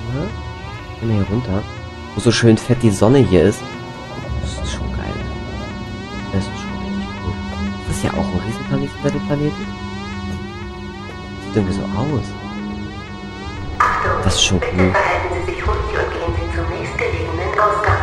Ja. Gehen wir hier runter. Wo so schön fett die Sonne hier ist. Das ist schon geil. Das ist schon richtig cool. Das ist ja auch ein Riesenplanet über dem Planeten. Sieht irgendwie so aus. Das ist schon cool. Bitte verhalten Sie sich ruhig und gehen Sie zum nächstgelegenen Ausgang.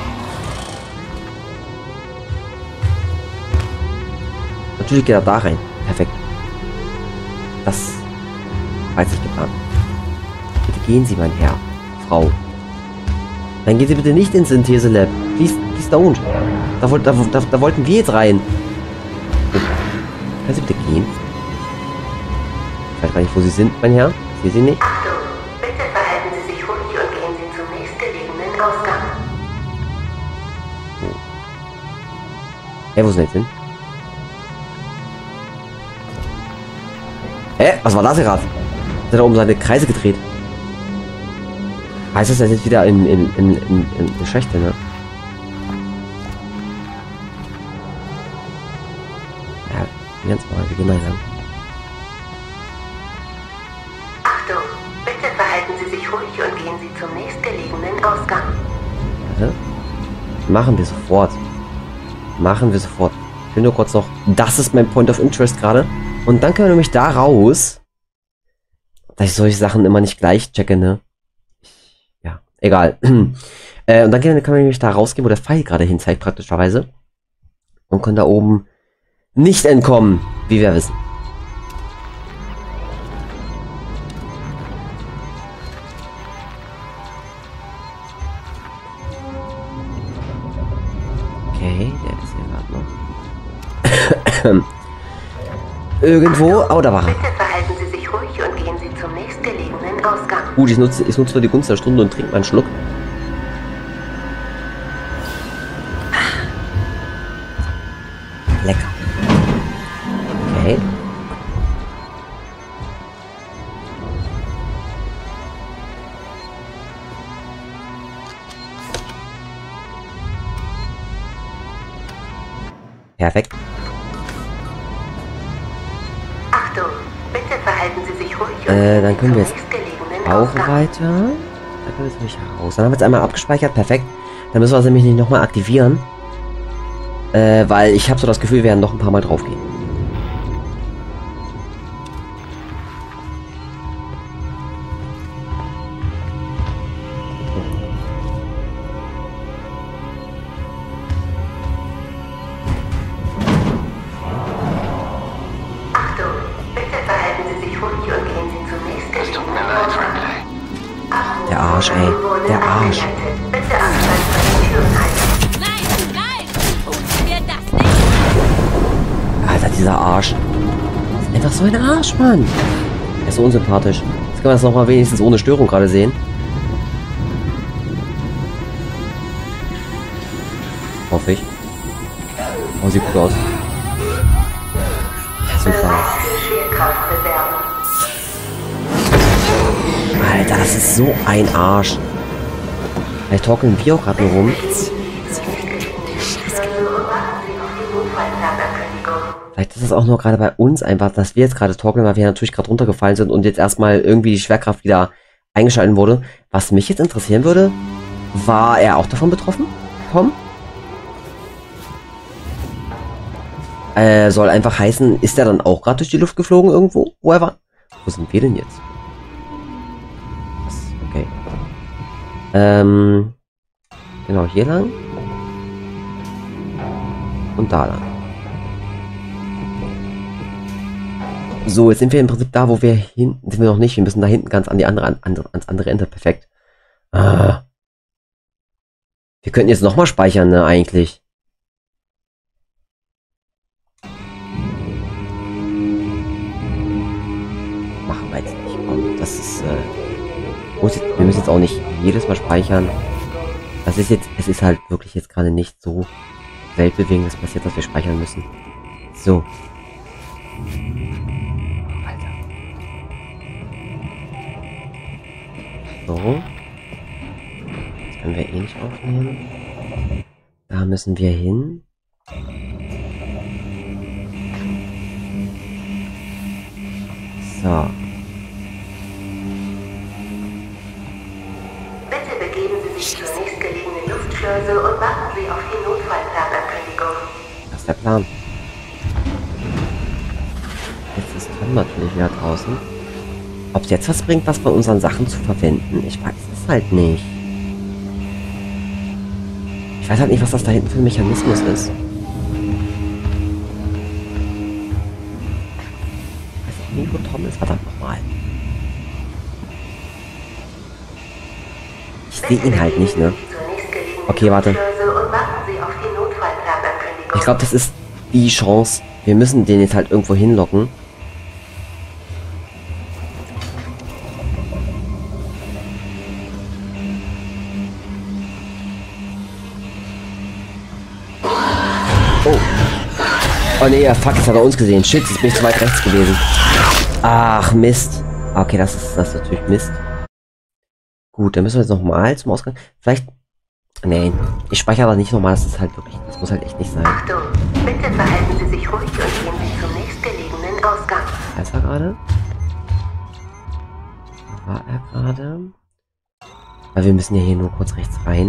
Natürlich geht er da rein. Perfekt. Das war jetzt nicht geplant. Bitte gehen Sie, mein Herr. Frau. Dann gehen Sie bitte nicht ins Synthese-Lab. Please don't. Da wollten wir jetzt rein. Können Sie bitte gehen? Ich weiß gar nicht, wo Sie sind, mein Herr. Ich sehe Sie nicht. Achtung, bitte verhalten Sie sich ruhig und gehen Sie zum nächstgelegenen Ausgang. Hä, wo sind Sie jetzt hin? Hä? Was war das gerade? Hat er da oben seine Kreise gedreht? Heißt das, er ist jetzt wieder in Schächte, ne? Ja, ganz mal, wir gehen mal lang. Achtung, bitte verhalten Sie sich ruhig und gehen Sie zum nächstgelegenen Ausgang. Warte. Machen wir sofort. Machen wir sofort. Ich will nur kurz noch... Das ist mein Point of Interest gerade. Und dann können wir nämlich da raus... Dass ich solche Sachen immer nicht gleich checke, ne? Ja, egal. Und dann können wir nämlich da rausgehen, wo der Pfeil gerade hin zeigt, praktischerweise. Und können da oben nicht entkommen, wie wir wissen. Okay, der ist hier gerade noch. Irgendwo. Oh, da war er. Bitte verhalten Sie sich ruhig und gehen Sie zum nächstgelegenen Ausgang. Gut, ich nutze nur die Gunst der Stunde und trinke mal einen Schluck. Lecker. Okay. Perfekt. Achtung, bitte verhalten Sie sich ruhig und Dann können wir jetzt zum nächstgelegenen auch Ausgang. weiter. Da können wir jetzt nämlich raus. Dann haben wir jetzt einmal abgespeichert. Perfekt. Dann müssen wir es nämlich nicht nochmal aktivieren. Weil ich habe so das Gefühl, wir werden noch ein paar Mal drauf gehen. Achtung, bitte verhalten Sie sich ruhig und gehen Sie zum nächstgelegenen Ausgang. Der Arsch, ey. Der Arsch. Bitte Abstand von den Türen halten. Nein, nein! Tun wir das nicht! Alter, dieser Arsch. Das ist einfach so ein Arsch, Mann. Er ist so unsympathisch. Jetzt können wir das nochmal wenigstens ohne Störung gerade sehen. Hoffe ich. Oh, sieht gut aus. Super. Schwerkraftreserve. Alter, das ist so ein Arsch. Vielleicht torkeln wir auch gerade nur rum. Vielleicht ist es auch nur gerade bei uns einfach, dass wir jetzt gerade torkeln, weil wir natürlich gerade runtergefallen sind und jetzt erstmal irgendwie die Schwerkraft wieder eingeschaltet wurde. Was mich jetzt interessieren würde, war er auch davon betroffen? Tom? Soll einfach heißen, ist er dann auch gerade durch die Luft geflogen irgendwo? Wo er war? Wo sind wir denn jetzt? Okay. Genau, hier lang. Und da lang. So, jetzt sind wir im Prinzip da, wo wir hinten sind wir noch nicht. Wir müssen da hinten ganz an die ans andere Ende. Perfekt. Ah. Wir könnten jetzt nochmal speichern, ne, eigentlich. Machen wir jetzt nicht. Komm, das ist, wir müssen jetzt auch nicht jedes Mal speichern. Das ist jetzt, es ist halt wirklich jetzt gerade nicht so weltbewegendes passiert, dass wir speichern müssen. So. Alter. So. Das können wir eh nicht aufnehmen. Da müssen wir hin. So. Sie sich zur nächstgelegenen Luftschleuse und warten Sie auf die Notfallplanerkündigung. Das ist der Plan. Jetzt ist Tom natürlich wieder draußen. Ob es jetzt was bringt, was von unseren Sachen zu verwenden, ich weiß es halt nicht. Ich weiß halt nicht, was das da hinten für ein Mechanismus ist. Ich weiß auch nicht, wo Tom ist. Verdammt nochmal. Ich sehe ihn halt nicht, ne? Okay, warte. Ich glaube, das ist die Chance. Wir müssen den jetzt halt irgendwo hinlocken. Oh. Oh ne, fuck, jetzt hat er uns gesehen. Shit, jetzt bin ich zu weit rechts gewesen. Ach, Mist. Okay, das ist natürlich Mist. Gut, dann müssen wir jetzt nochmal zum Ausgang. Vielleicht... Nein, ich speichere aber nicht nochmal. Das ist halt wirklich... Das muss halt echt nicht sein. Achtung, bitte verhalten Sie sich ruhig und gehen Sie zum nächstgelegenen Ausgang. Da ist er gerade. Da war er gerade. Weil wir müssen ja hier nur kurz rechts rein.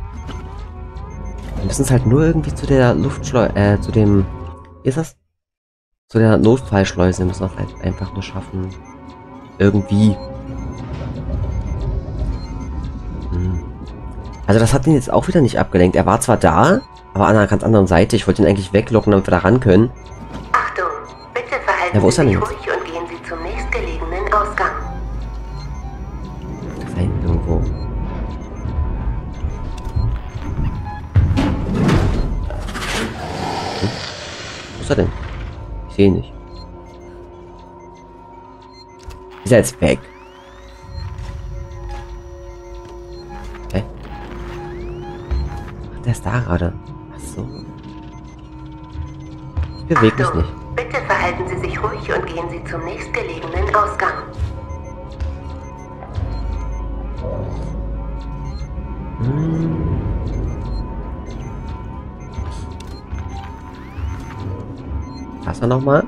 Wir müssen es halt nur irgendwie zu der Luftschleuse, zu dem... Wie ist das? Zu der Notfallschleuse müssen wir es halt einfach nur schaffen. Irgendwie. Also das hat ihn jetzt auch wieder nicht abgelenkt. Er war zwar da, aber an einer ganz anderen Seite. Ich wollte ihn eigentlich weglocken, damit wir da ran können. Achtung, bitte Ja, wo ist er verhalten Sie denn sich jetzt? ruhig und gehen Sie zum nächstgelegenen Ausgang. Da ist er hinten irgendwo. Wo ist er denn? Ich sehe ihn nicht. Ist er jetzt weg? Hä? Ach, der ist da gerade. Ach so. Ich bewege mich Achtung, nicht. bitte verhalten Sie sich ruhig und gehen Sie zum nächstgelegenen Ausgang. Lass mal nochmal.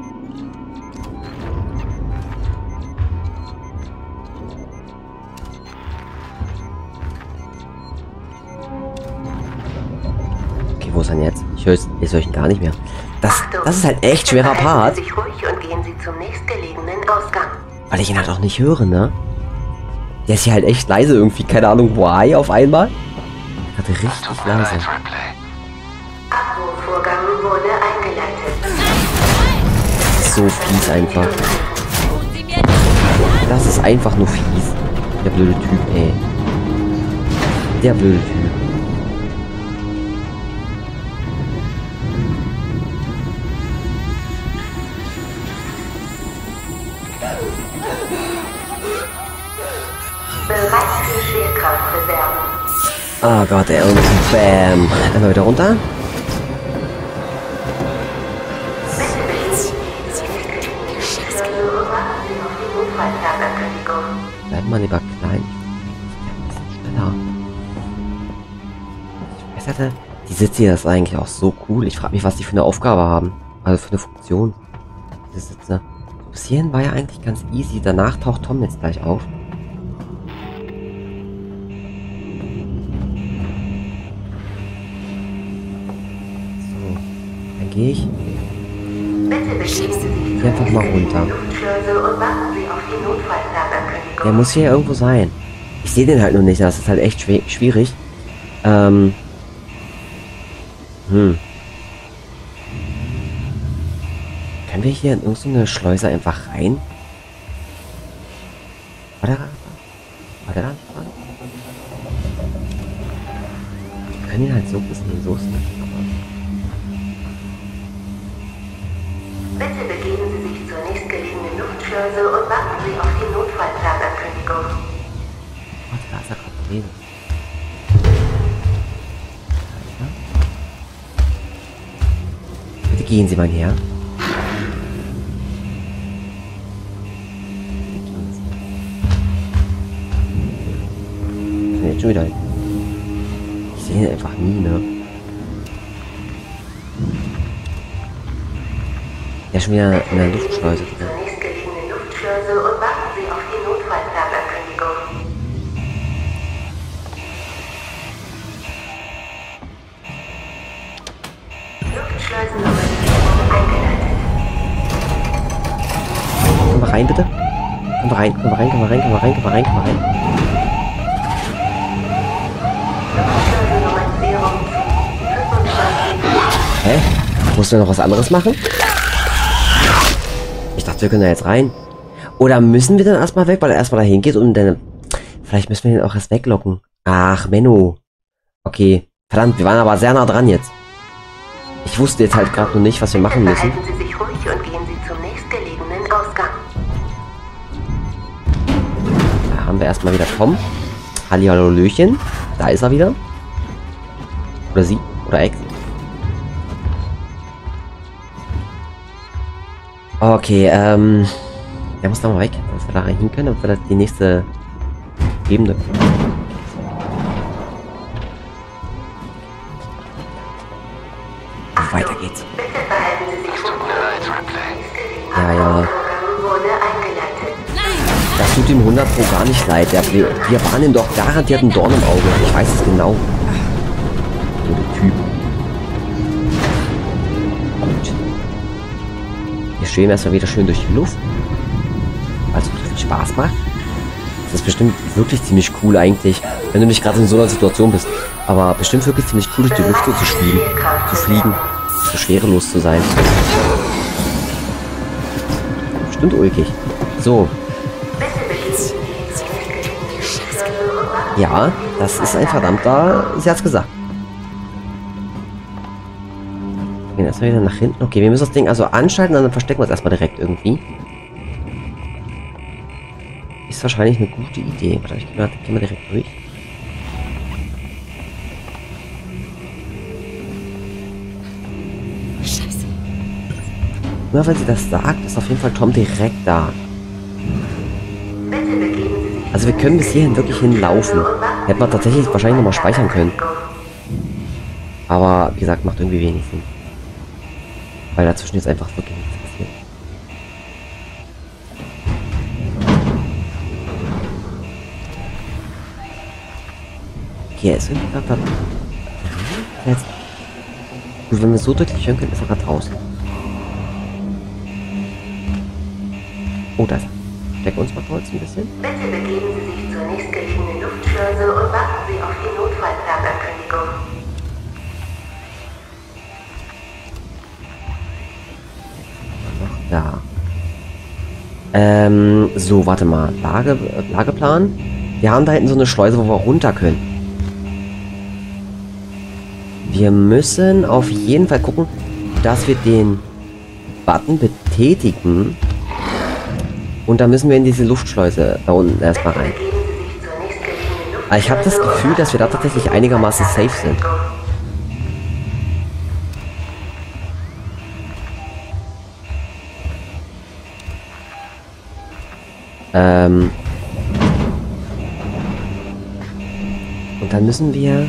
Okay, wo ist er denn jetzt? Ich höre ihn gar nicht mehr. Das ist halt echt schwerer Part, Verhalten Sie sich ruhig und gehen Sie zum nächstgelegenen Ausgang. weil ich ihn halt auch nicht höre, ne? Der ist hier halt echt leise irgendwie, keine Ahnung, why auf einmal. Gerade richtig leise. Abbruchvorgang wurde eingeleitet. Das ist so fies einfach. Tun Sie mir das an! Das ist einfach nur fies. Der blöde Typ, ey. Der blöde Typ. Bereit für Schwerkraftreserven. Oh Gott, ey, und bam. Einmal wieder runter. Bitte begeben Sie sich zur nächstgelegenen Luftschleuse und warten Sie auf die Notfallplanerkündigung. Bleibt mal lieber klein. Ein bisschen schneller. Ich weiß hatte, die Sitze hier, das ist eigentlich auch so cool. Ich frage mich, was die für eine Aufgabe haben. Also für eine Funktion. Diese Sitze. Bis hierhin war ja eigentlich ganz easy. Danach taucht Tom jetzt gleich auf. So, dann gehe ich Bitte begeben Sie sich zur einfach mal runter. nächstgelegenen Luftschleuse und warten Sie auf die Notfallplanerkündigung. Der muss hier irgendwo sein. Ich sehe den halt nur nicht. Das ist halt echt schwierig. Können wir hier in irgendeine Schleuse einfach rein? War der da? Wir können ihn halt so ein bisschen so snacken, Bitte begeben Sie sich zur nächstgelegenen Luftschleuse und warten Sie auf die Notfallplanerkündigung. Warte, da ist er gerade gewesen. Bitte gehen Sie mal her. Ich bin jetzt schon wieder. Ich sehe ihn einfach nie, ne? Der ist schon wieder in der Luftschleuse drin. Zur nächstgelegenen Luftschleuse und warten Sie auf die Notfallplanerkündigung. rein, bitte? Können wir rein, können wir rein, können wir rein, können wir rein, können wir rein, können wir rein. Hä? Musst du noch was anderes machen? Ich dachte, wir können da jetzt rein. Oder müssen wir dann erstmal weg, weil er erstmal dahin geht und dann... Vielleicht müssen wir den auch erst weglocken. Ach, Menno. Okay. Verdammt, wir waren aber sehr nah dran jetzt. Ich wusste jetzt halt gerade noch nicht, was wir machen müssen. Verhalten Sie sich ruhig und gehen Sie zum nächstgelegenen Ausgang. Da haben wir erstmal wieder Tom. Hallihallöchen. Da ist er wieder. Oder sie. Oder Ex. Okay, der muss da mal weg, dass wir da rein hin können, damit wir die nächste Ebene. Weiter geht's. Bitte verhalten Sie sich ruhig. Ja, ja. Wurde eingeleitet. Das tut ihm 100 Pro gar nicht leid. Wir waren ihm doch garantiert ein Dorn im Auge. Ich weiß es genau. So der Typ. Gut. Wir schweben erstmal wieder schön durch die Luft. Also viel Spaß macht. Das ist bestimmt wirklich ziemlich cool eigentlich, wenn du nicht gerade in so einer Situation bist. Aber bestimmt wirklich ziemlich cool, durch die Luft so zu schweben, zu fliegen, so schwerelos zu sein. Bestimmt ulkig. So. Ja, das ist ein verdammter... Sie hat's gesagt. Wir gehen erstmal wieder nach hinten. Okay, wir müssen das Ding also anschalten, dann verstecken wir es erstmal direkt irgendwie. Ist wahrscheinlich eine gute Idee. Warte, ich gehen wir direkt durch. Scheiße. Nur wenn sie das sagt, ist auf jeden Fall Tom direkt da. Also wir können bis hierhin wirklich hinlaufen. Hätten wir tatsächlich wahrscheinlich nochmal speichern können. Aber wie gesagt, macht irgendwie wenig Sinn. Weil dazwischen jetzt einfach wirklich nichts passiert. Hier ist irgendwie gerade... Jetzt. Gut, wenn wir so deutlich hören können, ist er gerade draußen. Oh, da ist er. Stecken uns mal kurz ein bisschen. Bitte begeben Sie sich zur nächstgelegenen Luftschleuse und warten Sie auf die Notfallplanerkündigung. Da. So, warte mal. Lageplan. Wir haben da hinten so eine Schleuse, wo wir runter können. Wir müssen auf jeden Fall gucken, dass wir den Button betätigen. Und da müssen wir in diese Luftschleuse da unten erstmal rein. Aber ich habe das Gefühl, dass wir da tatsächlich einigermaßen safe sind. Und dann müssen wir...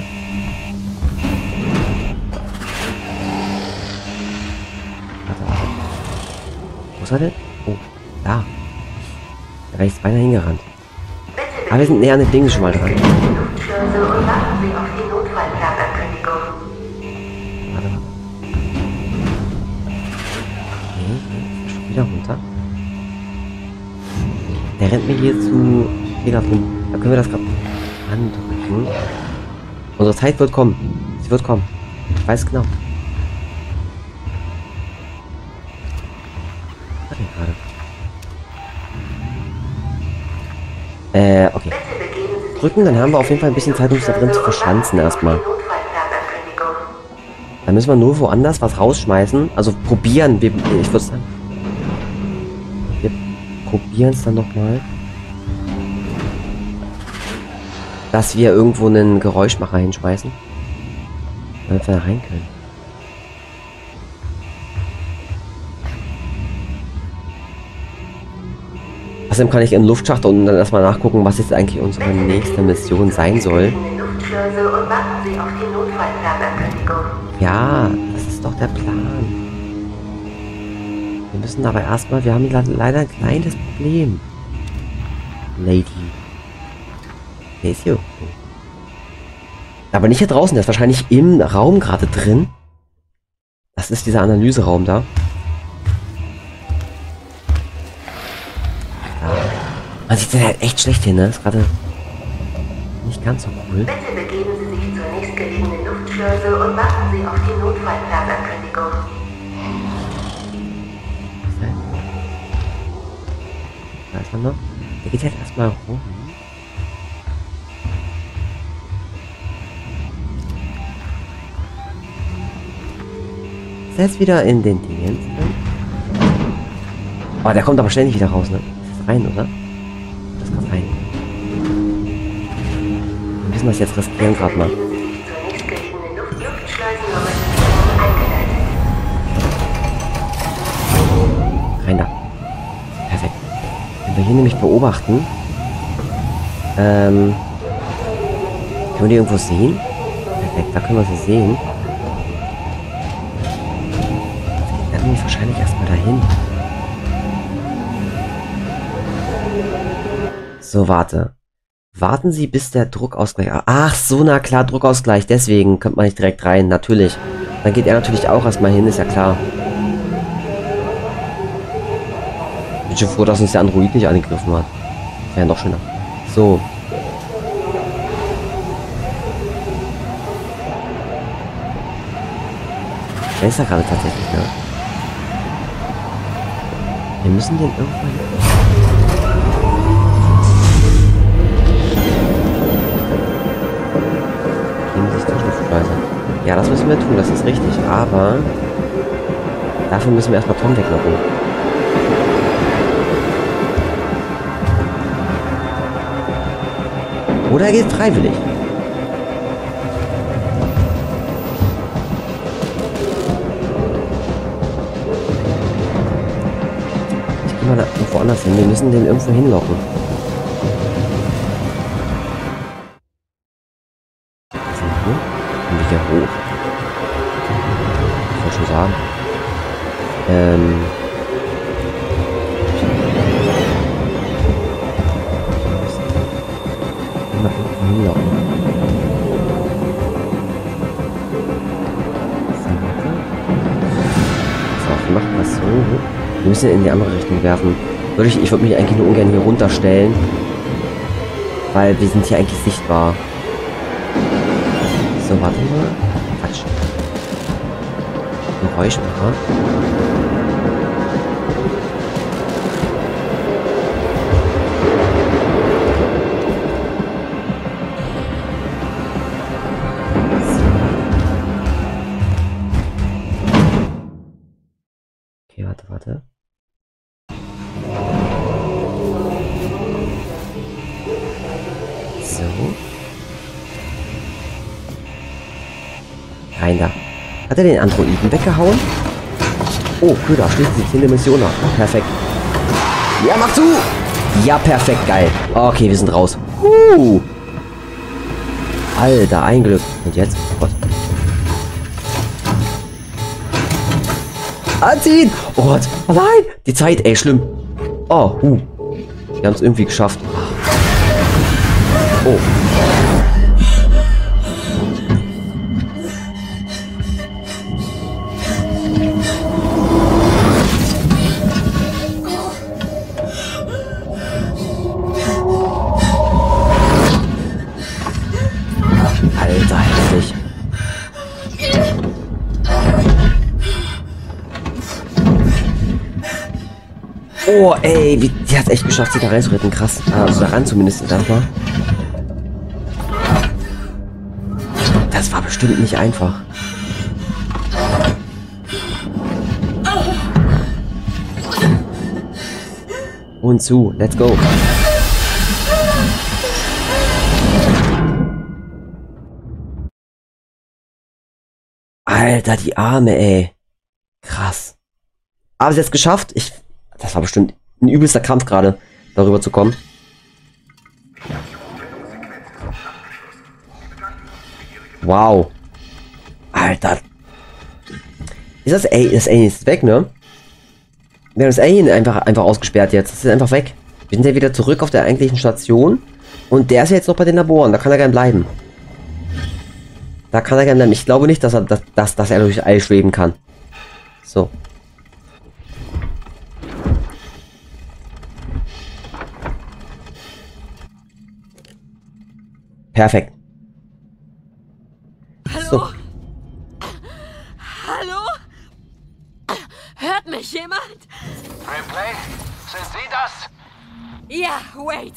Warte. Wo ist er denn? Oh, da. Da wäre ich beinahe hingerannt. Aber wir sind näher an den Dingen schon mal dran. Luftschleuse und warten Sie auf die Notfallplanerkündigung. Warte. Okay, schon wieder runter. Der rennt mir hier zu Fehler rum. Da können wir das gerade andrücken. Unsere Zeit wird kommen. Sie wird kommen. Ich weiß genau. Was denn gerade? Okay. Drücken, dann haben wir auf jeden Fall ein bisschen Zeit, uns da drin zu verschanzen erstmal. Da müssen wir nur woanders was rausschmeißen. Also probieren. Ich würde sagen. Wir probieren es dann nochmal. Dass wir irgendwo einen Geräuschmacher hinschmeißen. Damit wir da rein können. Außerdem kann ich in den Luftschacht und dann erstmal nachgucken, was jetzt eigentlich unsere nächste Mission sein soll. Ja, das ist doch der Plan. Wir müssen aber erstmal, wir haben leider ein kleines Problem. Lady. Der ist hier. Aber nicht hier draußen, der ist wahrscheinlich im Raum gerade drin. Das ist dieser Analyseraum da. Man sieht den halt echt schlecht hin, ne? Ist gerade nicht ganz so cool. Bitte begeben Sie sich zur nächstgelegenen Luftschleuse und warten Sie auf die Notfallplan-Ankündigung. Da ist er noch. Der geht jetzt erstmal rum. Ist er jetzt wieder in den Dingen? Oh, der kommt aber ständig wieder raus, ne? Ist das rein, oder? Das kommt rein. Wir müssen das jetzt riskieren gerade mal. Begeben Sie sich zur nächstgelegenen Luftschleusennummer eingeleitet. Rein da. Perfekt. Wenn wir hier nämlich beobachten, können wir die irgendwo sehen? Perfekt, da können wir sie sehen. Dann werden wir wahrscheinlich erstmal dahin. So, warte. Warten Sie, bis der Druckausgleich... Ach so, na klar, Druckausgleich. Deswegen kommt man nicht direkt rein. Natürlich. Dann geht er natürlich auch erstmal hin, ist ja klar. Ich bin schon froh, dass uns der Android nicht angegriffen hat. Wäre noch schöner. So. Der ist da gerade tatsächlich, ne? Wir müssen den irgendwann... Ja, das müssen wir tun, das ist richtig, aber dafür müssen wir erstmal Tom weglocken. Oder er geht freiwillig. Ich gehe mal da irgendwo anders hin, wir müssen den irgendwo hinlocken. Hier hoch. Ich wollte schon sagen. Mal irgendwo hinlaufen. So, wir machen das so. Wir müssen in die andere Richtung werfen. Ich würde mich eigentlich nur ungern hier runterstellen. Weil wir sind hier eigentlich sichtbar. So, warte mal. Quatsch. Geräuschmacher. Okay, warte. So. Rein da. Hat er den Androiden weggehauen? Oh, cool, da schließt sich hier eine Mission ab. Perfekt. Ja, mach zu! Ja, perfekt, geil. Okay, wir sind raus. Alter, ein Glück. Und jetzt? Oh Gott. Anziehen! Oh Gott. Oh nein! Die Zeit, ey, schlimm. Oh, wir haben es irgendwie geschafft. Oh. Alter, heftig. Oh, ey, die hat es echt geschafft, sie da reinzuretten. Krass. Also daran zumindest erstmal. Das war bestimmt nicht einfach. Und zu, let's go. Alter, die Arme, ey. Krass. Aber sie hat es geschafft. Das war bestimmt ein übelster Kampf gerade, darüber zu kommen. Wow. Alter. Ist das Alien? Das Alien ist weg, ne? Wir haben das Alien einfach ausgesperrt jetzt. Das ist einfach weg. Wir sind ja wieder zurück auf der eigentlichen Station. Und der ist ja jetzt noch bei den Laboren. Da kann er gern bleiben. Ich glaube nicht, dass er durch All schweben kann. So. Perfekt. Hallo? So. Hallo? Hört mich jemand? Ripley, sind Sie das? Ja, wait.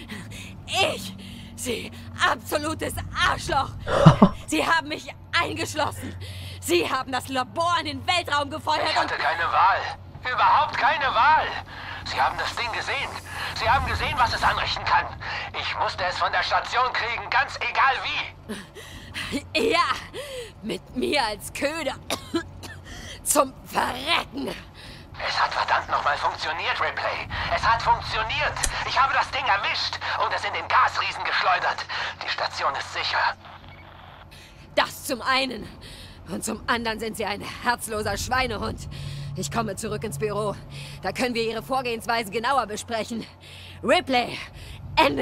Sie, absolutes Arschloch. Sie haben mich eingeschlossen. Sie haben das Labor in den Weltraum gefeuert Ich hatte keine Wahl. Überhaupt keine Wahl. Sie haben das Ding gesehen. Sie haben gesehen, was es anrichten kann. Ich musste es von der Station kriegen, ganz egal wie. Ja, mit mir als Köder. Zum Verrecken. Es hat verdammt nochmal funktioniert, Ripley. Es hat funktioniert. Ich habe das Ding erwischt und es in den Gasriesen geschleudert. Die Station ist sicher. Das zum einen. Und zum anderen sind Sie ein herzloser Schweinehund. Ich komme zurück ins Büro. Da können wir Ihre Vorgehensweise genauer besprechen. Ripley, Ende.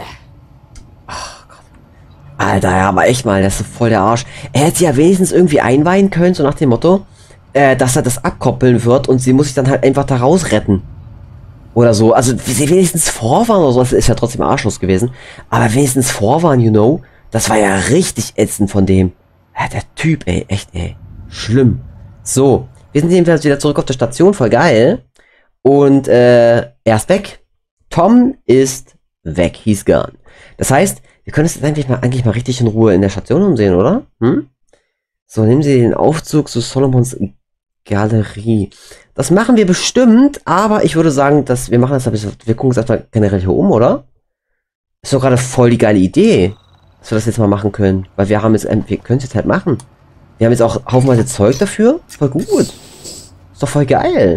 Alter, ja, aber echt mal, das ist voll der Arsch. Er hätte sie ja wenigstens irgendwie einweihen können, so nach dem Motto, dass er das abkoppeln wird und sie muss sich dann halt einfach da raus retten. Oder so. Also, sie wenigstens vorwarnen oder so. Das ist ja trotzdem arschlos gewesen. Aber wenigstens vorwarnen, you know. Das war ja richtig ätzend von dem. Ja, der Typ, ey. Echt, ey. Schlimm. So. Wir sind jedenfalls wieder zurück auf der Station. Voll geil. Und, er ist weg. Tom ist weg. He's gone. Das heißt, wir können es jetzt eigentlich mal richtig in Ruhe in der Station umsehen, oder? Hm? So, nehmen Sie den Aufzug zu Solomons Galerie. Das machen wir bestimmt, aber ich würde sagen, dass wir machen das ein bisschen, wir gucken uns erstmal generell hier um, oder? Ist doch gerade voll die geile Idee, dass wir das jetzt mal machen können. Weil wir haben jetzt, wir können es jetzt halt machen. Wir haben jetzt auch haufenweise Zeug dafür. Voll gut. Ist doch voll geil.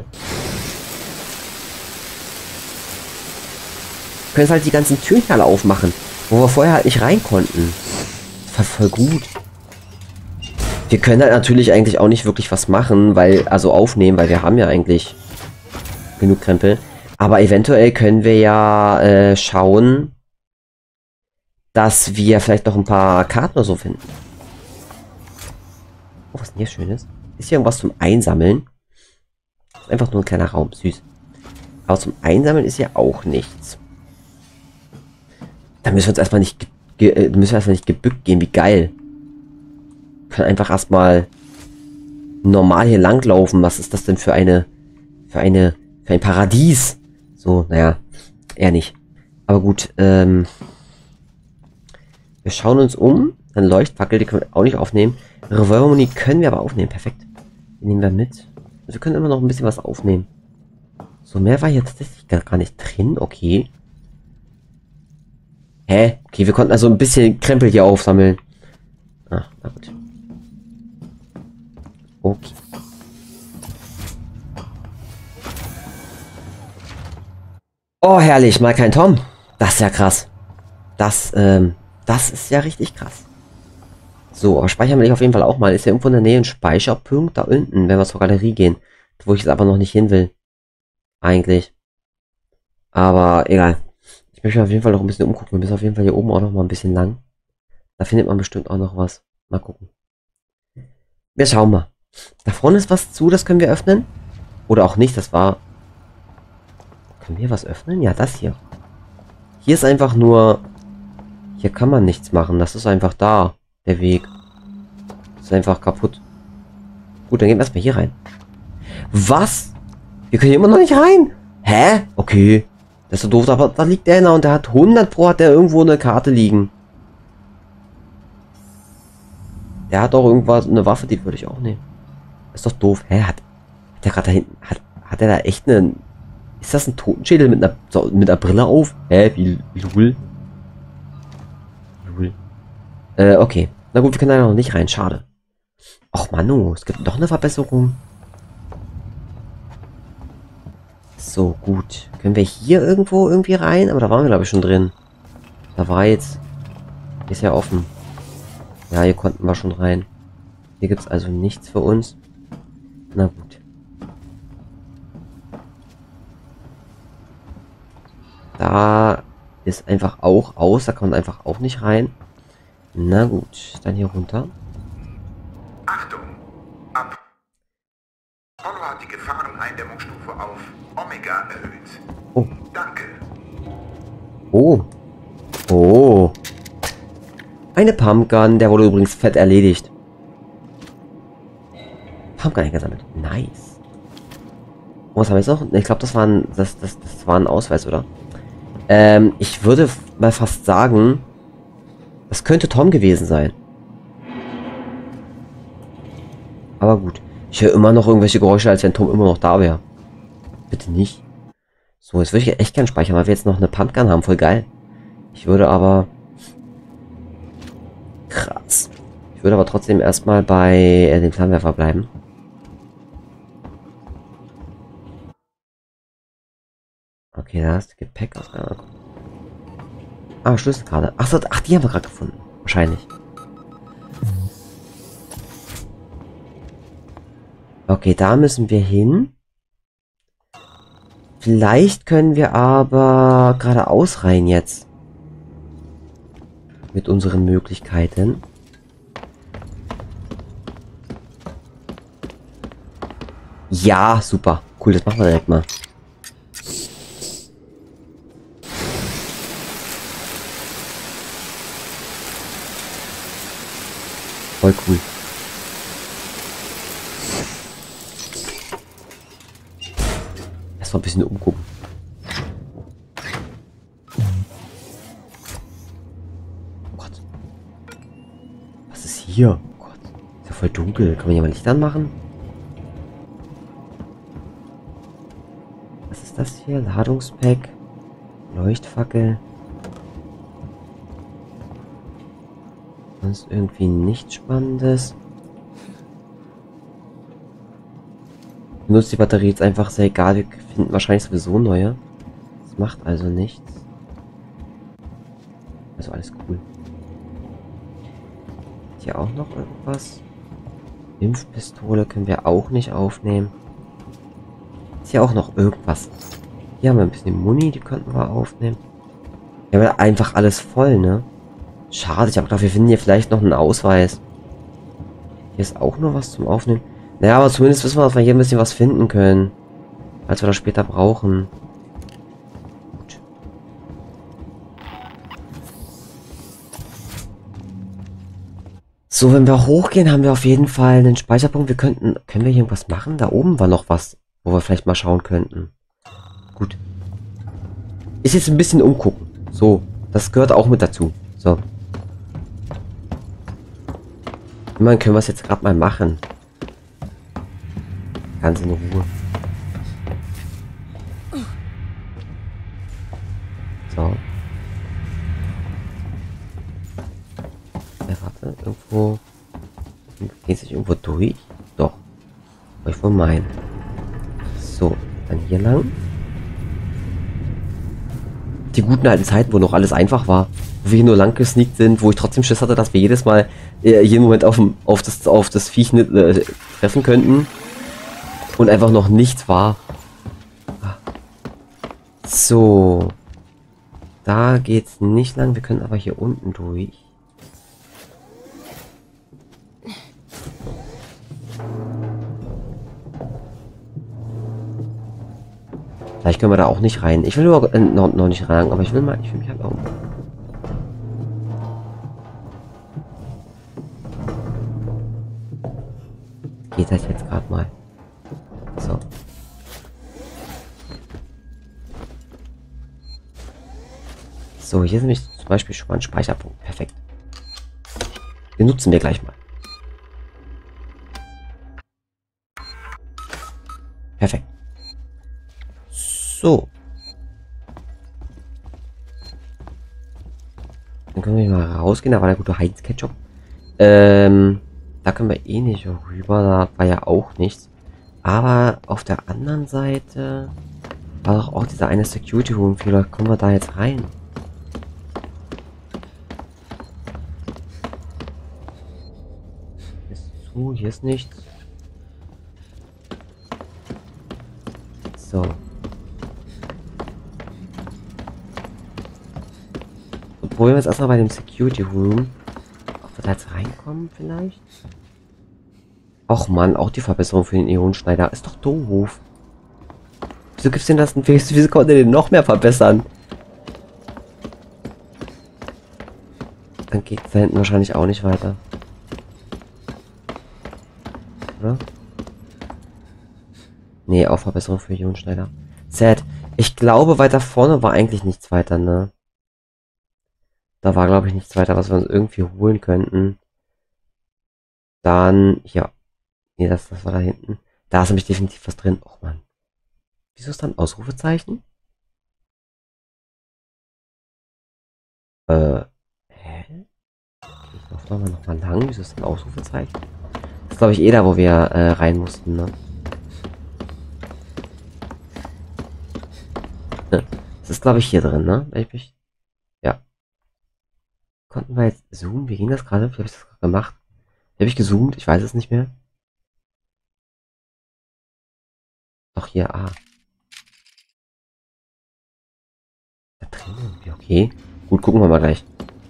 Wir können jetzt halt die ganzen Türen alle aufmachen, wo wir vorher halt nicht rein konnten. Das war voll gut. Wir können halt natürlich eigentlich auch nicht wirklich was machen, weil, also aufnehmen, weil wir haben ja eigentlich genug Krempel. Aber eventuell können wir ja schauen, dass wir vielleicht noch ein paar Karten oder so finden. Oh, was denn hier Schönes? Ist hier irgendwas zum Einsammeln? Ist einfach nur ein kleiner Raum, süß. Aber zum Einsammeln ist hier auch nichts. Da müssen wir uns erstmal nicht gebückt gehen, wie geil. Wir können einfach erstmal normal hier langlaufen. Was ist das denn für ein Paradies? So, naja, eher nicht. Aber gut, wir schauen uns um. Eine Leuchtfackel, die können wir auch nicht aufnehmen. Revolvermuni können wir aber aufnehmen, perfekt. Die nehmen wir mit. Also wir können immer noch ein bisschen was aufnehmen. So, mehr war hier tatsächlich gar nicht drin, okay. Hä? Okay, wir konnten also ein bisschen Krempel hier aufsammeln. Ah, na gut. Okay. Oh, herrlich, mal kein Tom. Das ist ja krass. Das ist ja richtig krass. So, aber speichern will ich auf jeden Fall auch mal. Ist ja irgendwo in der Nähe ein Speicherpunkt da unten, wenn wir zur Galerie gehen. Wo ich jetzt aber noch nicht hin will. Eigentlich. Aber egal. Ich möchte auf jeden Fall noch ein bisschen umgucken. Wir müssen auf jeden Fall hier oben auch noch mal ein bisschen lang. Da findet man bestimmt auch noch was. Mal gucken. Wir schauen mal. Da vorne ist was zu, das können wir öffnen. Oder auch nicht, das war... Können wir was öffnen? Ja, das hier. Hier ist einfach nur... Hier kann man nichts machen. Das ist einfach da. Der Weg. Das ist einfach kaputt. Gut, dann gehen wir erstmal hier rein. Was? Wir können hier immer noch nicht rein. Hä? Okay. Das ist so doof, aber da liegt der und der hat 100 Pro, hat der irgendwo eine Karte liegen. Der hat auch irgendwas, eine Waffe, die würde ich auch nehmen. Ist doch doof. Hä? Hat der gerade da hinten, hat der da echt einen... Ist das ein Totenschädel mit einer Brille auf? Hä? Wie Lul? Lul. Okay. Na gut, wir können da noch nicht rein. Schade. Och Manu, es gibt noch eine Verbesserung. So, gut. Können wir hier irgendwo irgendwie rein? Aber da waren wir, glaube ich, schon drin. Da war jetzt... Ist ja offen. Ja, hier konnten wir schon rein. Hier gibt es also nichts für uns. Na gut. Da ist einfach auch aus. Da kann man einfach auch nicht rein. Na gut. Dann hier runter. Achtung! Ab. Apollo hat die Gefahreneindämmungsstufe auf Omega erhöht. Oh. Danke. Oh. Oh. Eine Pumpgun, der wurde übrigens fett erledigt. Pumpgun eingesammelt. Nice. Und was haben wir jetzt noch? Ich glaube, das war ein Ausweis, oder? Ich würde mal fast sagen, das könnte Tom gewesen sein. Aber gut. Ich höre immer noch irgendwelche Geräusche, als wenn Tom immer noch da wäre. Bitte nicht. So, jetzt würde ich echt gern speichern, weil wir jetzt noch eine Pumpgun haben. Voll geil. Ich würde aber... Krass. Ich würde aber trotzdem erstmal bei dem Flammenwerfer bleiben. Okay, da ist Gepäck aus. Ah, Schlüsselkarte. Ach, die haben wir gerade gefunden. Wahrscheinlich. Okay, da müssen wir hin. Vielleicht können wir aber geradeaus rein jetzt. Mit unseren Möglichkeiten. Ja, super. Cool, das machen wir direkt mal. Voll cool. Erstmal ein bisschen umgucken. Oh Gott. Was ist hier? Oh Gott. Ist ja voll dunkel. Kann man hier mal Licht anmachen? Was ist das hier? Ladungspack. Leuchtfackel. Sonst irgendwie nichts Spannendes. Benutzt die Batterie jetzt einfach, sehr egal. Wir finden wahrscheinlich sowieso neue. Das macht also nichts. Also alles cool. Hier auch noch irgendwas. Impfpistole können wir auch nicht aufnehmen. Ist hier auch noch irgendwas. Hier haben wir ein bisschen Muni, die könnten wir aufnehmen. Wir haben einfach alles voll, ne? Schade, ich habe gedacht, wir finden hier vielleicht noch einen Ausweis. Hier ist auch noch was zum Aufnehmen. Naja, aber zumindest wissen wir, dass wir hier ein bisschen was finden können. Falls wir das später brauchen. Gut. So, wenn wir hochgehen, haben wir auf jeden Fall einen Speicherpunkt. Können wir hier irgendwas machen? Da oben war noch was, wo wir vielleicht mal schauen könnten. Gut. Ist jetzt ein bisschen umgucken. So, das gehört auch mit dazu. So. Immerhin können wir es jetzt gerade mal machen. Ganz in Ruhe. So. Ja, warte, irgendwo. Geht sich irgendwo durch? Doch. Ich wohl meinen. So, dann hier lang. Die guten alten Zeiten, wo noch alles einfach war. Wo wir hier nur lang gesneakt sind, wo ich trotzdem Schiss hatte, dass wir jedes Mal jeden Moment auf das Viech treffen könnten. Und einfach noch nichts war. So. Da geht's nicht lang. Wir können aber hier unten durch. Vielleicht können wir da auch nicht rein. Ich will noch nicht rein, aber ich will mich halt auch. Geht das jetzt gerade mal. So. So, hier ist nämlich zum Beispiel schon mal ein Speicherpunkt. Perfekt. Den nutzen wir gleich mal. Perfekt. So. Dann können wir mal rausgehen. Da war der gute Heinz Ketchup. Da können wir eh nicht rüber. Da war ja auch nichts. Aber auf der anderen Seite war doch auch dieser eine Security Room. Vielleicht kommen wir da jetzt rein. Hier ist zu, hier ist nichts. So. So, probieren wir jetzt erstmal bei dem Security Room. Ob wir da jetzt reinkommen vielleicht? Och man, auch die Verbesserung für den Ionenschneider ist doch doof. Wieso gibt's denn das denn? Wieso konnte den noch mehr verbessern? Dann geht es da hinten wahrscheinlich auch nicht weiter. Oder? Nee, Aufverbesserung für Ionenschneider. Sad. Ich glaube, weiter vorne war eigentlich nichts weiter, ne? Da war, glaube ich, nichts weiter, was wir uns irgendwie holen könnten. Dann, ja. Nee, das war da hinten. Da ist nämlich definitiv was drin. Och, Mann. Wieso ist da ein Ausrufezeichen? Hä? Ich laufe noch mal lang. Wieso ist da ein Ausrufezeichen? Das ist, glaube ich, eh da, wo wir rein mussten, ne? Das ist, glaube ich, hier drin, ne? Ja. Konnten wir jetzt zoomen? Wie ging das gerade? Wie habe ich das gerade gemacht? Wie habe ich gezoomt? Ich weiß es nicht mehr. Doch, hier, Da drin irgendwie, okay. Gut, gucken wir mal gleich.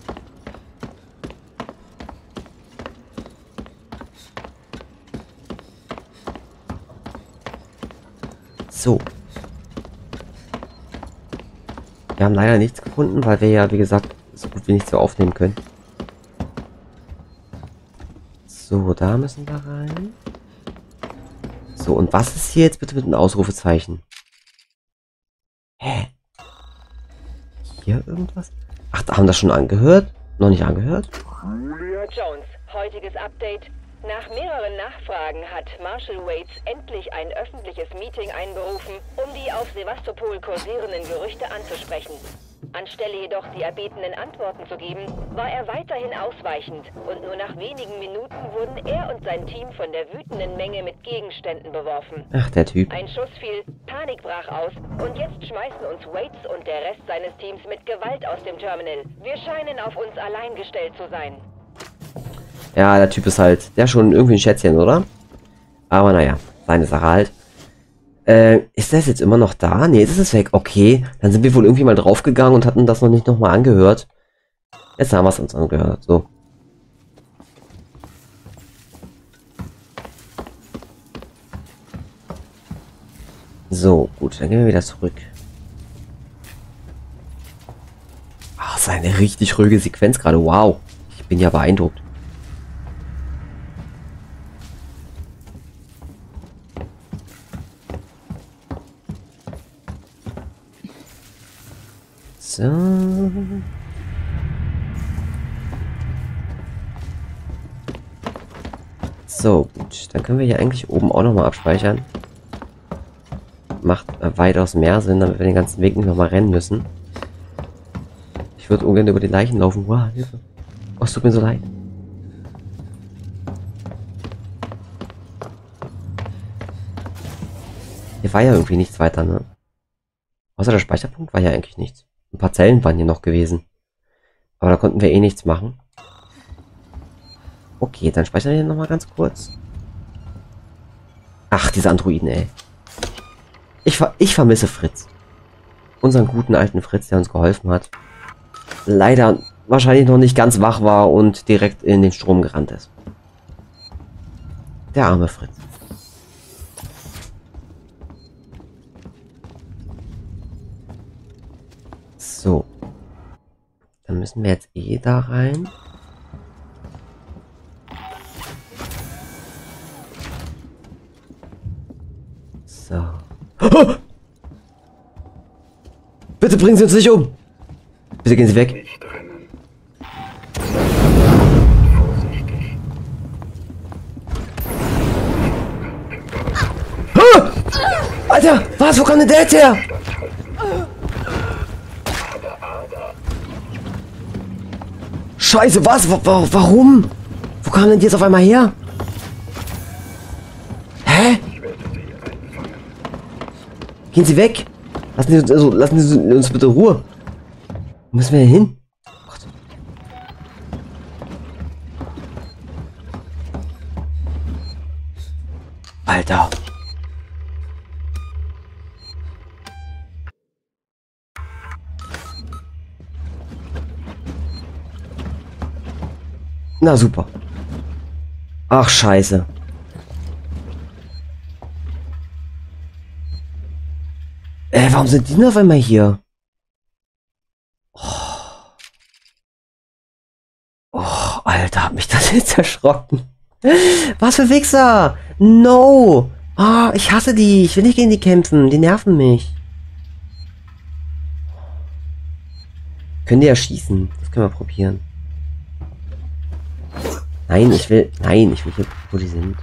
So. Wir haben leider nichts gefunden, weil wir ja, wie gesagt, so gut wie nichts so aufnehmen können. So, da müssen wir rein. So, und was ist hier jetzt bitte mit einem Ausrufezeichen? Hä? Hier irgendwas? Ach, da haben wir das schon angehört? Noch nicht angehört? Jones, heutiges Update. Nach mehreren Nachfragen hat Marshal Waits endlich ein öffentliches Meeting einberufen, um die auf Sevastopol kursierenden Gerüchte anzusprechen. Anstelle jedoch die erbetenen Antworten zu geben, war er weiterhin ausweichend und nur nach wenigen Minuten wurden er und sein Team von der wütenden Menge mit Gegenständen beworfen. Ach, der Typ. Ein Schuss fiel, Panik brach aus und jetzt schmeißen uns Waits und der Rest seines Teams mit Gewalt aus dem Terminal. Wir scheinen auf uns allein gestellt zu sein. Ja, der Typ ist halt, der schon irgendwie ein Schätzchen, oder? Aber naja, seine Sache halt. Ist das jetzt immer noch da? Nee, ist es weg. Okay, dann sind wir wohl irgendwie mal draufgegangen und hatten das noch nicht nochmal angehört. Jetzt haben wir es uns angehört, so. So, gut, dann gehen wir wieder zurück. Ah, das ist eine richtig ruhige Sequenz gerade. Wow, ich bin ja beeindruckt. So. So, gut. Dann können wir hier eigentlich oben auch nochmal abspeichern. Macht weitaus mehr Sinn, damit wir den ganzen Weg nicht nochmal rennen müssen. Ich würde ungern über die Leichen laufen. Wow, Hilfe. Oh, es tut mir so leid. Hier war ja irgendwie nichts weiter, ne? Außer der Speicherpunkt war ja eigentlich nichts. Ein paar Zellen waren hier noch gewesen. Aber da konnten wir eh nichts machen. Okay, dann speichern wir nochmal ganz kurz. Ach, diese Androiden, ey. Ich vermisse Fritz. Unseren guten alten Fritz, der uns geholfen hat. Leider wahrscheinlich noch nicht ganz wach war und direkt in den Strom gerannt ist. Der arme Fritz. So. Dann müssen wir jetzt eh da rein. So. Oh! Bitte bringen Sie uns nicht um! Bitte gehen Sie weg. Nicht rennen. Vorsichtig. Ah! Alter, was? Wo kam denn der jetzt her? Scheiße, was? Warum? Wo kam denn die jetzt auf einmal her? Hä? Gehen Sie weg! Lassen Sie uns bitte Ruhe! Wo müssen wir denn hin? Gott. Alter! Na super. Ach scheiße. Warum sind die denn auf einmal hier? Alter, hat mich das jetzt erschrocken. Was für Wichser! No! Oh, ich hasse die. Ich will nicht gegen die kämpfen. Die nerven mich. Können die erschießen? Das können wir probieren. Nein, ich will hier, wo die sind.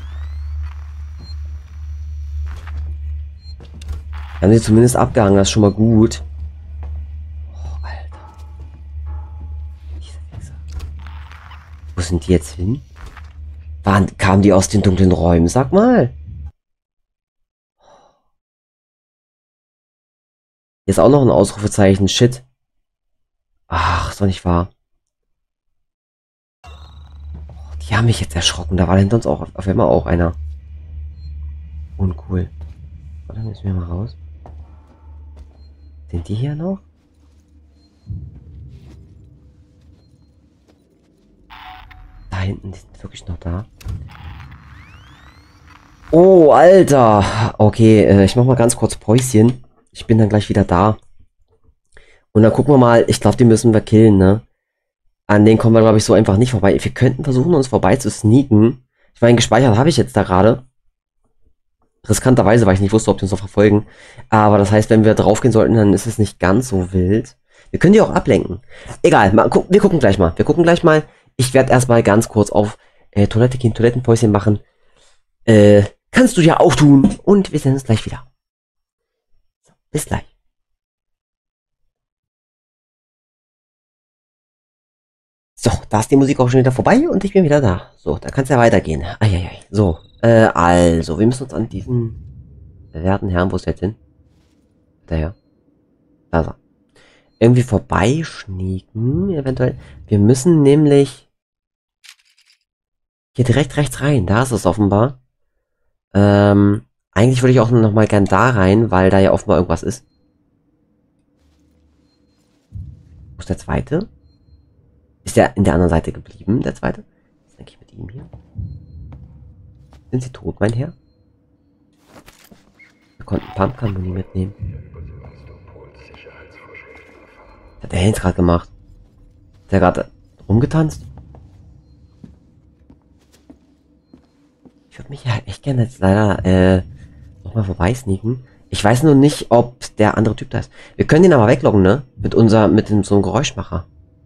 Wir haben sie zumindest abgehangen, das ist schon mal gut. Oh, Alter. Diese Wichser. Wo sind die jetzt hin? Kamen die aus den dunklen Räumen? Sag mal. Hier ist auch noch ein Ausrufezeichen. Shit. Ach, ist doch nicht wahr. Die haben mich jetzt erschrocken. Da war hinter uns auch auf einmal auch einer. Uncool. Warte, müssen wir mal raus. Sind die hier noch? Da hinten, die sind wirklich noch da. Oh, Alter. Okay, ich mach mal ganz kurz Päuschen. Ich bin dann gleich wieder da. Und dann gucken wir mal. Ich glaube, die müssen wir killen, ne? An denen kommen wir, glaube ich, so einfach nicht vorbei. Wir könnten versuchen, uns vorbei zu sneaken. Ich meine, gespeichert habe ich jetzt da gerade. Riskanterweise, weil ich nicht wusste, ob die uns noch verfolgen. Aber das heißt, wenn wir draufgehen sollten, dann ist es nicht ganz so wild. Wir können die auch ablenken. Egal, wir gucken gleich mal. Ich werde erstmal ganz kurz auf Toilette gehen, Toilettenpäuschen machen. Kannst du dir auch tun. Und wir sehen uns gleich wieder. So, bis gleich. So, da ist die Musik auch schon wieder vorbei und ich bin wieder da. So, da kann es ja weitergehen. Eieiei. So, also, wir müssen uns an diesen werten Herrn, wo ist der jetzt hin? Daher. Da ist er. Irgendwie vorbeischnieken, eventuell. Wir müssen nämlich hier direkt rechts rein. Da ist es offenbar. Eigentlich würde ich auch noch mal gern da rein, weil da ja offenbar irgendwas ist. Wo ist der zweite? Ist der in der anderen Seite geblieben, der zweite? Was denke ich mit ihm hier? Sind sie tot, mein Herr? Wir konnten Pumpgun-Muni mitnehmen. Was hat der Hens gerade gemacht? Hat der gerade rumgetanzt? Ich würde mich ja echt gerne jetzt leider nochmal vorbeisneaken. Ich weiß nur nicht, ob der andere Typ da ist. Wir können ihn aber wegloggen, ne? Mit so einem Geräuschmacher.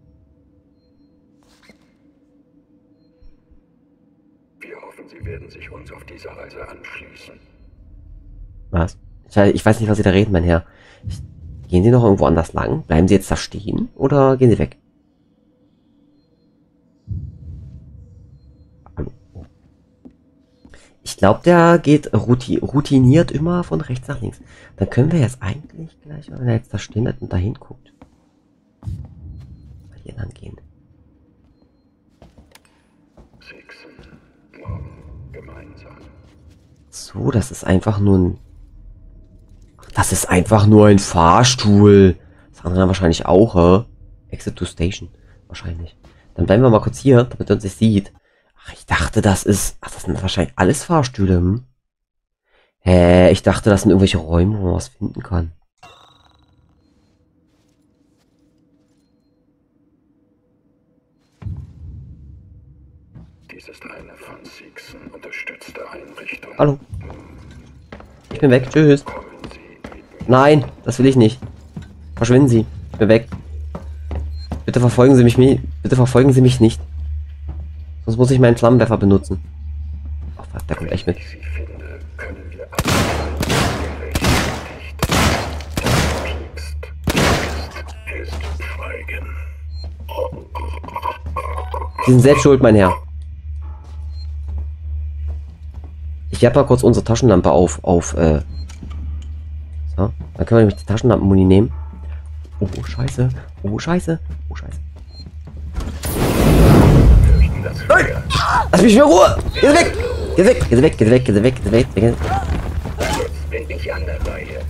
Sie werden sich uns auf dieser Reise anschließen. Was? Ich weiß nicht, was Sie da reden, mein Herr. Gehen Sie noch irgendwo anders lang? Bleiben Sie jetzt da stehen? Oder gehen Sie weg? Hallo. Ich glaube, der geht routiniert immer von rechts nach links. Dann können wir jetzt eigentlich gleich, wenn er jetzt da stehen bleibt und da hinguckt, mal hier lang gehen. So, das ist einfach nur ein... Das ist einfach nur ein Fahrstuhl. Das andere wahrscheinlich auch, hä? Exit to Station. Wahrscheinlich. Dann bleiben wir mal kurz hier, damit er uns nicht sieht. Ach, ich dachte, das ist... Ach, das sind wahrscheinlich alles Fahrstühle, hm? Ich dachte, das sind irgendwelche Räume, wo man was finden kann. Dies ist eine von Seegson unterstützte Einrichtung. Hallo. Ich bin weg. Tschüss. Nein, das will ich nicht. Verschwinden Sie. Ich bin weg. Bitte verfolgen Sie mich. Bitte verfolgen Sie mich nicht. Sonst muss ich meinen Flammenwerfer benutzen. Ach was, der kommt echt mit. Sie sind selbst schuld, mein Herr. Ich werde mal kurz unsere Taschenlampe auf. So. Dann können wir nämlich die Taschenlampenmuni nehmen. Oh, scheiße. Oh, scheiße. Oh, scheiße. Nein! Lass mich in Ruhe! Geh weg! Geh weg! Geh weg! Geh weg! Geh weg! Geh weg! Geh weg! Bin ich an der Reihe.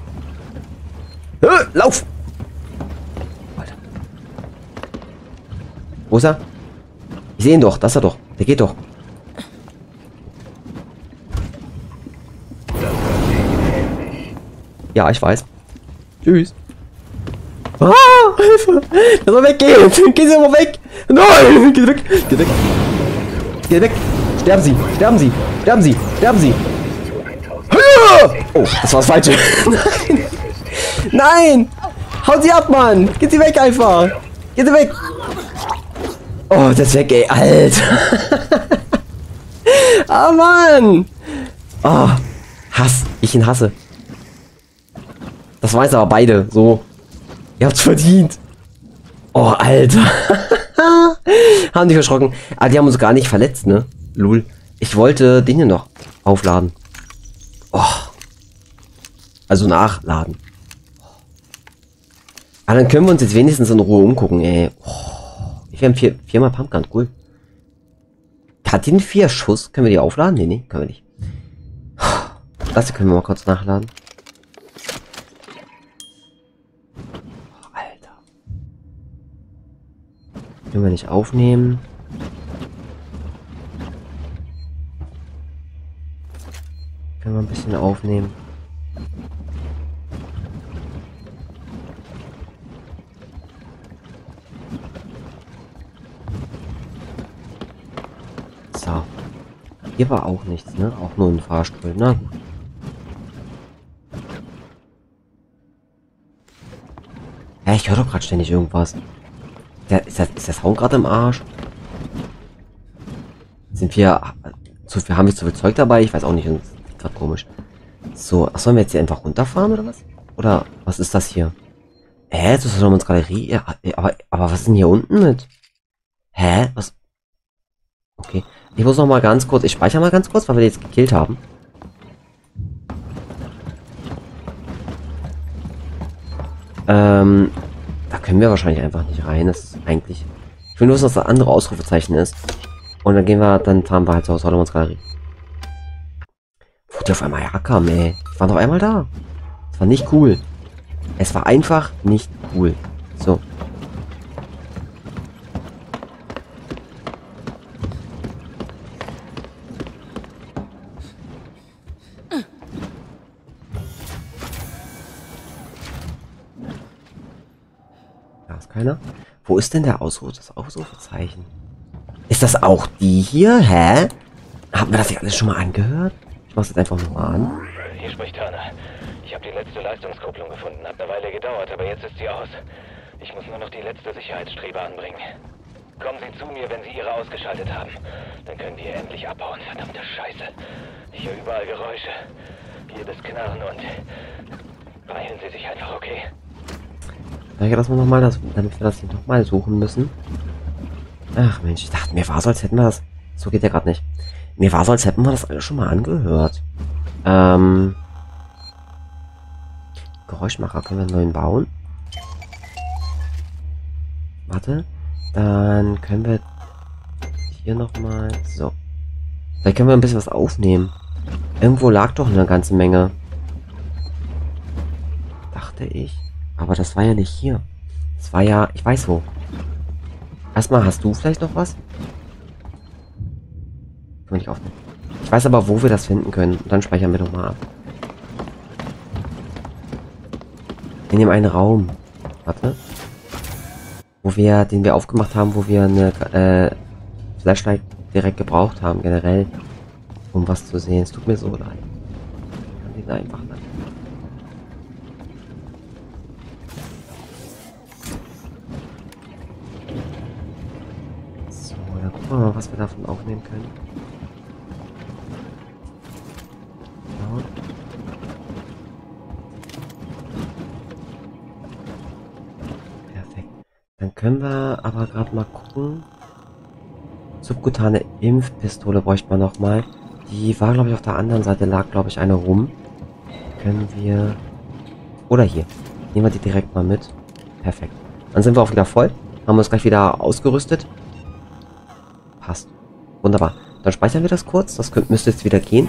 Lauf! Alter. Wo ist er? Ich sehe ihn doch. Das ist er doch. Der geht doch. Ja, ich weiß. Tschüss. Ah, Hilfe! Der soll weggehen! Gehen Sie mal weg! Nein! Geh weg! Geh weg! Geh weg! Sterben Sie! Sterben Sie! Sterben Sie! Sterben Sie! Oh, das war das Falsche. Nein! Nein! Haut sie ab, Mann! Geht sie weg einfach! Geht sie weg! Oh, das ist weg, ey, Alter! Ah, Mann! Oh, Hass. Ich ihn hasse. Das weiß aber beide. So. Ihr habt's verdient. Oh, Alter. Haben dich erschrocken. Ah, die haben uns gar nicht verletzt, ne? Lul. Ich wollte den hier noch aufladen. Oh. Also nachladen. Aber dann können wir uns jetzt wenigstens in Ruhe umgucken, ey. Oh. Wir haben viermal Pumpgun, cool. Hat die einen 4 Schuss? Können wir die aufladen? Nee, nee, können wir nicht. Das können wir mal kurz nachladen. Oh, Alter. Können wir nicht aufnehmen. Können wir ein bisschen aufnehmen. So. Hier war auch nichts, ne? Auch nur ein Fahrstuhl, na gut. Ja, ich höre doch gerade ständig irgendwas. Ist der Sound gerade im Arsch? Sind wir haben wir zu viel Zeug dabei? Ich weiß auch nicht, das ist gerade komisch. So, ach, sollen wir jetzt hier einfach runterfahren oder was? Oder was ist das hier? Das ist doch unsere Galerie. Ja, aber was ist denn hier unten mit? Hä? Was? Okay. Ich muss noch mal ganz kurz, ich speichere mal ganz kurz, weil wir jetzt gekillt haben. Da können wir wahrscheinlich einfach nicht rein. Das ist eigentlich... Ich will nur, dass das andere Ausrufezeichen ist. Und dann fahren wir halt so aus Solomon's Galerie. Wo die auf einmal herkamen, ey. Die waren auf einmal da. Das war nicht cool. Es war einfach nicht cool. So. Keiner. Wo ist denn das Ausrufezeichen? Ist das auch die hier? Hä? Haben wir das hier alles schon mal angehört? Ich mach's jetzt einfach nochmal an. Hier spricht Turner. Ich habe die letzte Leistungskupplung gefunden. Hat eine Weile gedauert, aber jetzt ist sie aus. Ich muss nur noch die letzte Sicherheitsstrebe anbringen. Kommen Sie zu mir, wenn Sie Ihre ausgeschaltet haben. Dann können wir endlich abhauen. Verdammte Scheiße. Ich höre überall Geräusche. Hier das Knarren und... Beeilen Sie sich einfach, okay? Danke, dass wir nochmal damit wir das hier nochmal suchen müssen. Ach Mensch, ich dachte, mir war so, als hätten wir das... So geht ja gerade nicht. Mir war so, als hätten wir das alles schon mal angehört. Geräuschmacher, können wir einen neuen bauen? Warte. Dann können wir hier nochmal... So. Vielleicht können wir ein bisschen was aufnehmen. Irgendwo lag doch eine ganze Menge. Dachte ich. Aber das war ja nicht hier. Das war ja... Ich weiß wo. Erstmal, hast du vielleicht noch was? Können wir nicht aufnehmen. Ich weiß aber, wo wir das finden können. Und dann speichern wir doch mal ab. In dem einen Raum. Warte. Den wir aufgemacht haben, wo wir eine Flashlight direkt gebraucht haben, generell. Um was zu sehen. Es tut mir so leid. Ich kann den einfach leid. Gucken wir mal, was wir davon aufnehmen können. Ja. Perfekt. Dann können wir aber gerade mal gucken. Subkutane Impfpistole bräuchte man noch mal. Die war, glaube ich, auf der anderen Seite, lag, glaube ich, eine rum. Können wir... Oder hier. Nehmen wir die direkt mal mit. Perfekt. Dann sind wir auch wieder voll. Haben wir uns gleich wieder ausgerüstet. Passt. Wunderbar. Dann speichern wir das kurz. Das müsste jetzt wieder gehen.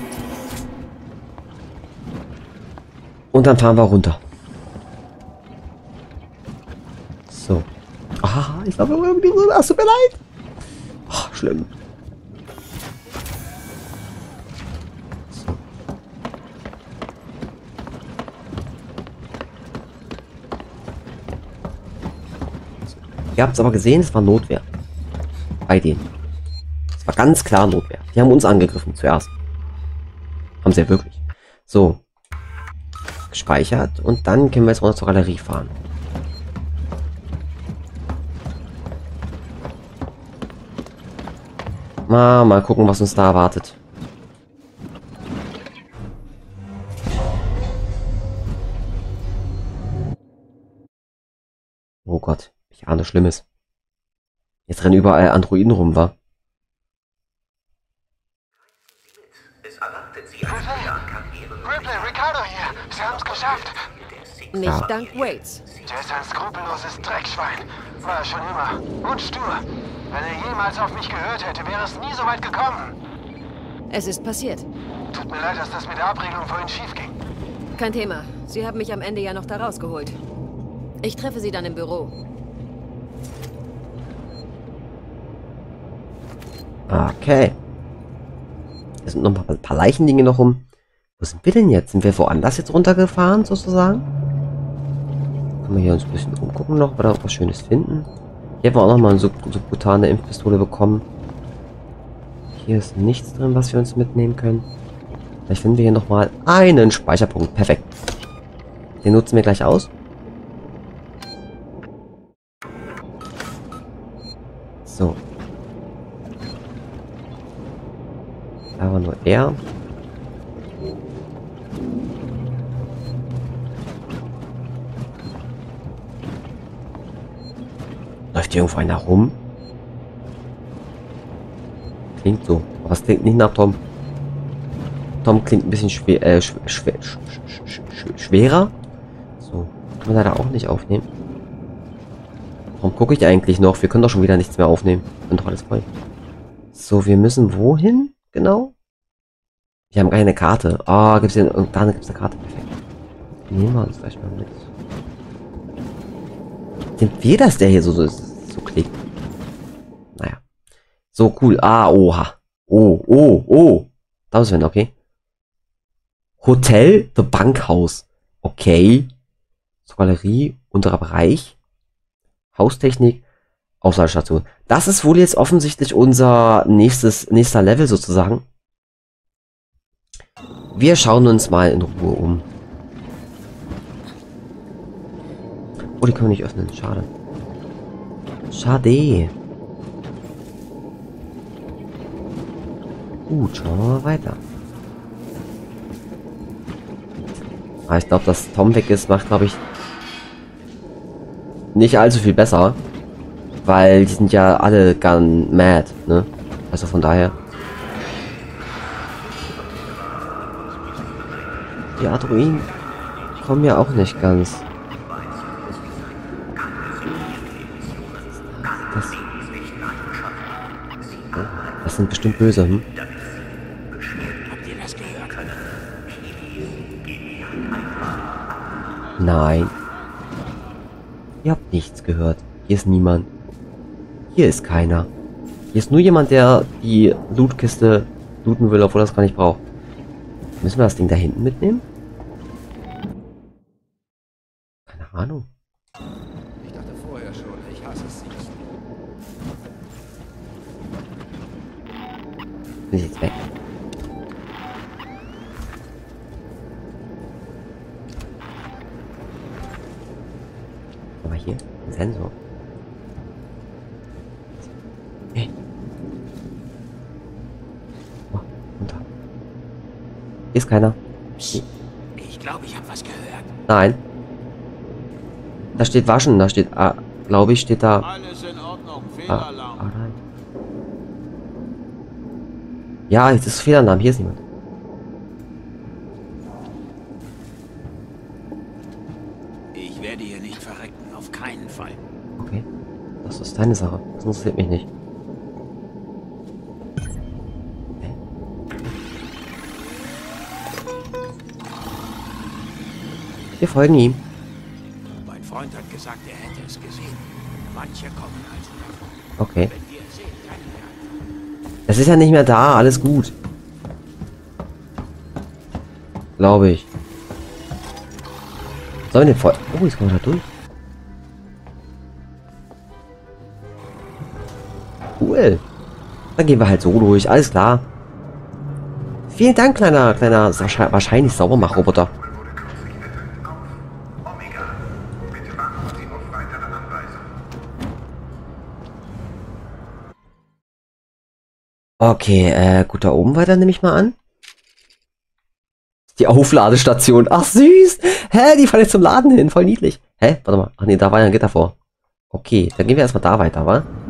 Und dann fahren wir runter. So. Ah, ich glaube irgendwie so. Ach, tut mir leid. Oh, schlimm. So. Ihr habt es aber gesehen, es war Notwehr. bei denen. Das war ganz klar Notwehr. Die haben uns angegriffen zuerst. Haben sie ja wirklich. So. Gespeichert. Und dann können wir jetzt runter zur Galerie fahren. Mal gucken, was uns da erwartet. Oh Gott, ich ahne Schlimmes. Jetzt rennen überall Androiden rum, wa? Ripley, Ricardo hier. Sie haben es geschafft. Nicht dank Waits. Der ist ein skrupelloses Dreckschwein. War er schon immer. Und stur. Wenn er jemals auf mich gehört hätte, wäre es nie so weit gekommen. Es ist passiert. Tut mir leid, dass das mit der Abregelung vorhin schief ging. Kein Thema. Sie haben mich am Ende ja noch da rausgeholt. Ich treffe Sie dann im Büro. Okay. Hier sind noch ein paar Leichendinge noch rum. Wo sind wir denn jetzt? Sind wir woanders jetzt runtergefahren, sozusagen? Können wir hier uns ein bisschen umgucken noch, ob wir da was Schönes finden. Hier haben wir auch nochmal eine subkutane Impfpistole bekommen. Hier ist nichts drin, was wir uns mitnehmen können. Vielleicht finden wir hier nochmal einen Speicherpunkt. Perfekt. Den nutzen wir gleich aus. So. Da war nur er. Läuft hier irgendwo einer rum? Klingt so. Aber es klingt nicht nach Tom. Tom klingt ein bisschen schwerer. So. Kann man leider auch nicht aufnehmen. Warum gucke ich eigentlich noch? Wir können doch schon wieder nichts mehr aufnehmen. Bin doch alles voll. So, wir müssen wohin? Genau? Wir haben keine Karte. Ah, gibt's hier... Da gibt's eine Karte. Perfekt. Nehmen wir uns gleich mal mit. Sind wir das, der hier so klickt? Naja. So, cool. Ah, oha. Oh. Da müssen wir hin, okay. Hotel, The Bankhaus. Okay. Zur Galerie, unterer Bereich. Haustechnik, Auswahlstation. Das ist wohl jetzt offensichtlich unser nächster Level sozusagen. Wir schauen uns mal in Ruhe um. Oh, die können wir nicht öffnen. Schade. Schade. Gut, schauen wir mal weiter. Ah, ich glaube, dass Tom weg ist, macht, glaube ich, nicht allzu viel besser. Weil die sind ja alle gone mad, ne? Also von daher. Die Androiden kommen ja auch nicht ganz. Das sind bestimmt böse, hm? Habt ihr das gehört? Nein. Ihr habt nichts gehört. Hier ist niemand. Hier ist keiner. Hier ist nur jemand, der die Lootkiste looten will, obwohl er das gar nicht braucht. Müssen wir das Ding da hinten mitnehmen? Keine Ahnung. Ich dachte vorher schon, ich hasse es. Bin ich jetzt weg? Aber hier, ein Sensor. Hey. Oh, runter. Hier ist keiner. Ich glaube, ich habe was gehört. Nein. Da steht waschen, da steht, glaube ich, steht da. Alles in Ordnung, Fehlalarm. Nein. Ja, jetzt ist Fehlalarm, hier ist niemand. Ich werde hier nicht verrecken, auf keinen Fall. Okay. Das ist deine Sache. Das interessiert mich nicht. Hä? Wir folgen ihm. Mein Freund hat gesagt, er hätte es gesehen. Manche kommen also davon. Okay. Wenn wir es sehen, kann ich ja. Es ist ja nicht mehr da, alles gut. Glaube ich. Sollen wir den folgen? Oh, jetzt kommen wir da durch. Cool. Dann gehen wir halt so durch. Alles klar. Vielen Dank, kleiner, wahrscheinlich Saubermachroboter. Okay, gut, da oben weiter nehme ich mal an. Die Aufladestation. Ach, süß. Hä, die fahren jetzt zum Laden hin. Voll niedlich. Hä, warte mal. Ach nee, da war ja ein Gitter vor. Okay, dann gehen wir erstmal da weiter, wa?